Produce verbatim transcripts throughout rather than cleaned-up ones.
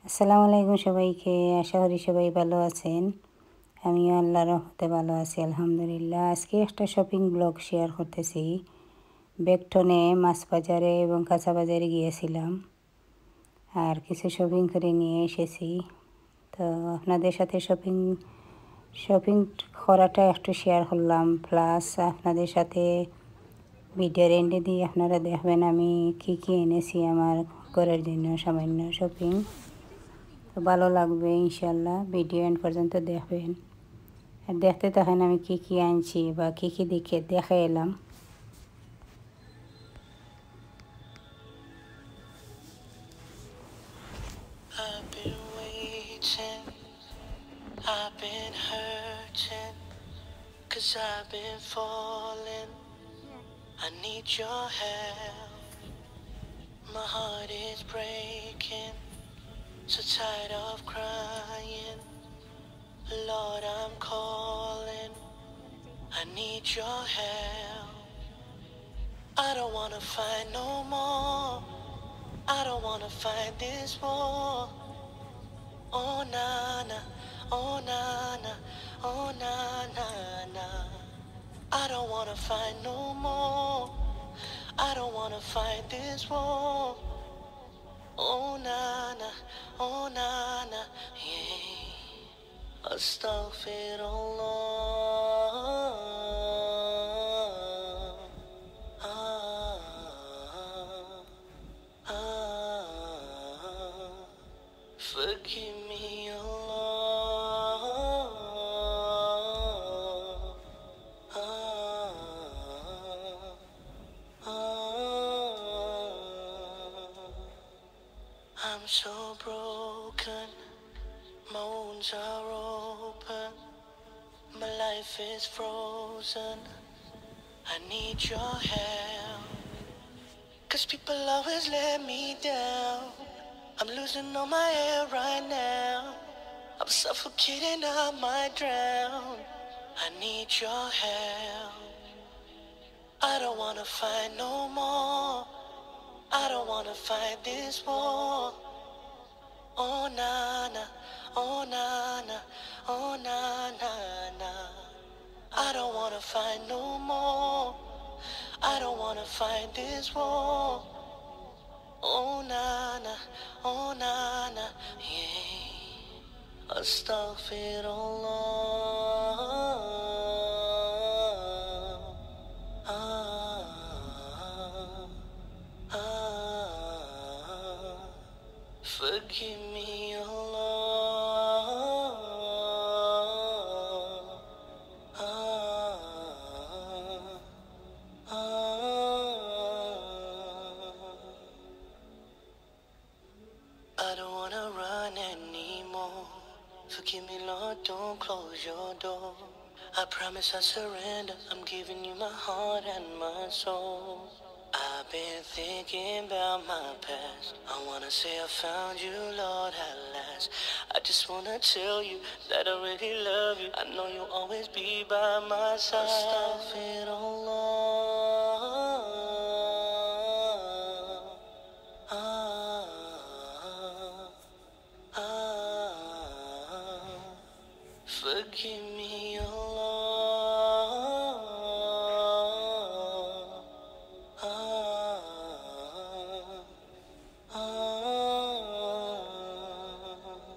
আসসালামু আলাইকুম সবাইকে। আশা করি সবাই ভালো আছেন। আমিও আল্লাহর রহমতে ভালো আছি আলহামদুলিল্লাহ। আজকে একটা শপিং ব্লগ শেয়ার করতেছি। বেগটনে মাছ বাজারে এবং কাঁচা বাজারে গিয়েছিলাম আর কিছু শপিং করে নিয়ে এসেছি। তো আপনাদের সাথে শপিং শপিং করাটা একটু শেয়ার করলাম, প্লাস আপনাদের সাথে ভিডিওর এন্ডে দিয়ে আপনারা দেখবেন আমি কী কী এনেছি আমার ঘরের জন্য সামান্য শপিং। তো ভালো লাগবে ইনশাল্লাহ, ভিডিও এন্ড পর্যন্ত দেখবেন আর দেখতে থাকেন আমি কী কী আনছি বা কী কী দেখে দেখে এলাম। I've been waiting, I've been hurting, cause I've been falling. I need your help. My heart is breaking, so tired of crying. Lord, I'm calling. I need your help. I don't wanna fight no more. I don't wanna fight this war. Oh na na, oh na na, oh na na na. I don't wanna fight no more. I don't wanna fight this war. Oh na na, oh na na, yeah. Astaghfirullah. Ah, ah. Forgive me, Allah. Ah, ah. I'm so broken, my wounds are open, my life is frozen. I need your help, cause people always let me down. I'm losing all my air right now. I'm suffocating, I might drown. I need your help. I don't wanna fight no more. I don't wanna fight this war. Oh na na, oh na na, oh na na na. I don't wanna fight no more. I don't wanna fight this war. Oh na na, oh na na, yeah. Astaghfirullah. Ah, ah. Forgive me, Allah. Ah, ah. I don't wanna run anymore. Forgive me, Lord, don't close your door. I promise I surrender. I'm giving you my heart and my soul. I've been thinking about my past. I wanna say I found you, Lord, at last. I just wanna tell you that I really love you. I know you'll always be by my side. Astaghfirullah. Ah, ah. Forgive me, Allah. Ah, ah.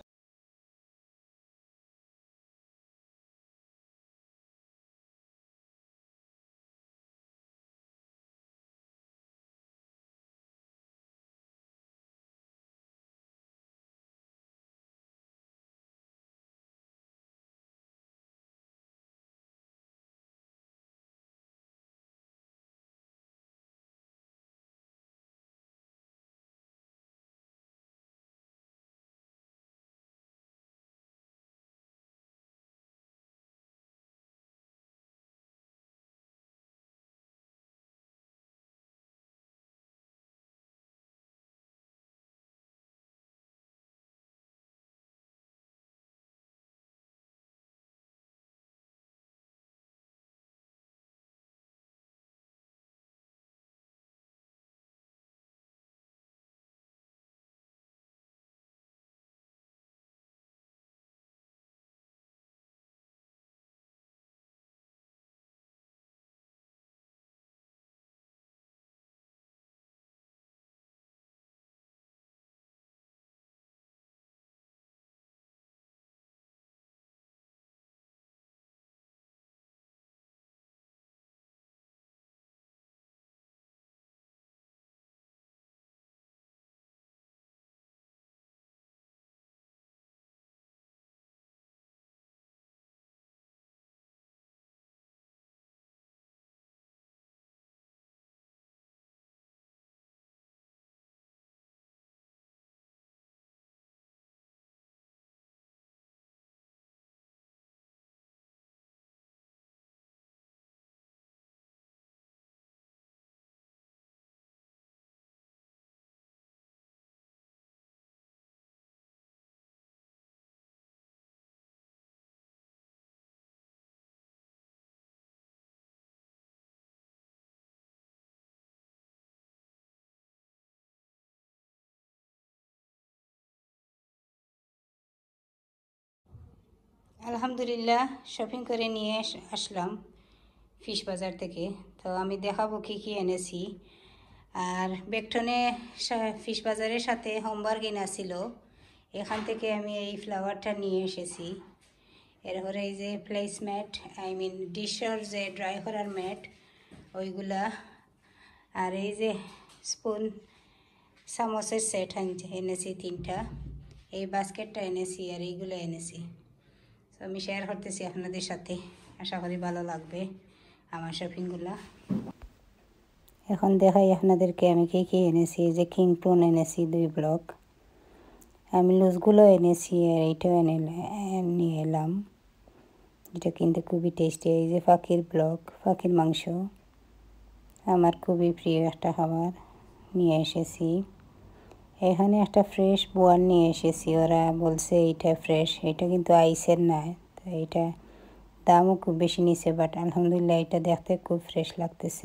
আলহামদুলিল্লাহ shopping করে নিয়ে আসলাম fish বাজার থেকে। তো আমি দেখাবো কী কী এনেছি। আর বেকটনে fish বাজারের সাথে হোমবার কিনা ছিল, এখান থেকে আমি এই ফ্লাওয়ারটা নিয়ে এসেছি। এরপরে এই যে প্লেস ম্যাট, আই মিন ডিশের যে ড্রাই করার ম্যাট ওইগুলা, আর এই যে স্পুন চামচের সেট এনেছি তিনটা, এই বাস্কেটটা এনেছি আর এইগুলো এনেছি। তো আমি শেয়ার করতেছি আপনাদের সাথে, আশা করি ভালো লাগবে আমার শপিংগুলা। এখন দেখাই আপনাদেরকে আমি কী কী এনেছি। যে কিং প্রন এনেছি দুই ব্লক, আমি লুজগুলো এনেছি আর এইটাও এনে নিয়ে এলাম, এটা কিন্তু খুবই টেস্টি। এই যে পাখির ব্লক, পাখির মাংস আমার খুবই প্রিয় একটা খাবার, নিয়ে এসেছি। এখানে একটা ফ্রেশ বোয়াল নিয়ে এসেছি, ওরা বলছে এইটা ফ্রেশ, এটা কিন্তু আইসের না। তো এইটা দামও খুব বেশি নিছে, বাট আলহামদুলিল্লাহ এটা দেখতে খুব ফ্রেশ লাগতেছে।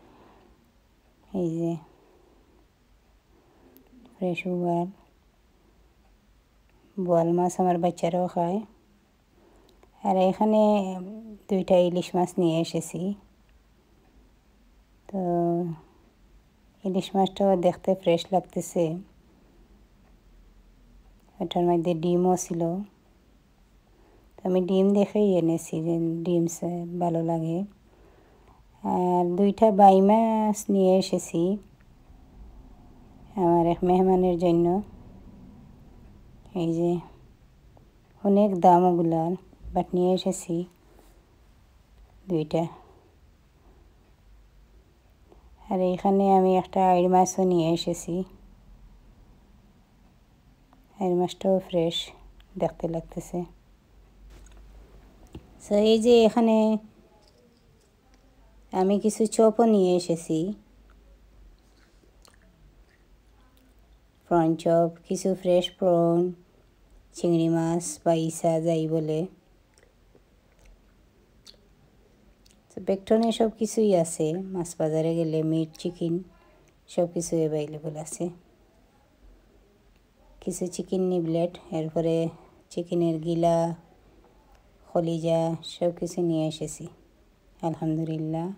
এই যে ফ্রেশ বোয়াল, বোয়াল মাছ আমার বাচ্চারাও খায়। আর এখানে দুইটা ইলিশ মাছ নিয়ে এসেছি। তো ইলিশ মাছটাও দেখতে ফ্রেশ লাগতেছে, এটার মধ্যে ডিমও ছিল। আমি ডিম দেখেই এনেছি, যে ডিম ভালো লাগে। আর দুইটা বাই মাছ নিয়ে এসেছি আমার এক মেহমানের জন্য। এই যে অনেক দাম ওগুলার, বাট নিয়ে এসেছি দুইটা। আর এখানে আমি একটা আইড় মাছও নিয়ে এসেছি, আইড় মাছটাও ফ্রেশ দেখতে লাগতেছে। তো এই যে এখানে আমি কিছু চপও নিয়ে এসেছি, প্রন চপ, কিছু ফ্রেশ প্রন, চিংড়ি মাছ বা ইসা যাই বলে। তো বেকটনে সব কিছুই আছে, মাছ বাজারে গেলে মিট চিকেন সব কিছু অ্যাভেলেবল আছে। কিছু চিকেন নিবলেট, এরপরে চিকেনের গিলা, কলিজা সব কিছু নিয়ে এসেছি আলহামদুলিল্লাহ।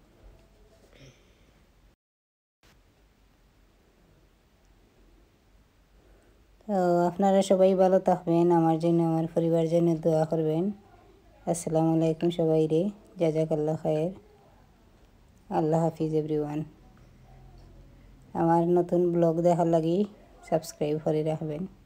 তো আপনারা সবাই ভালো থাকবেন, আমার জন্য আমার পরিবারের জন্য দোয়া করবেন। আসসালামু আলাইকুম সবাই রে, জাজাকাল্লাহ খায়ের, আল্লাহ হাফিজ এভরিওয়ান। আমার নতুন ব্লগ দেখার লাগি সাবস্ক্রাইব করে রাখবেন।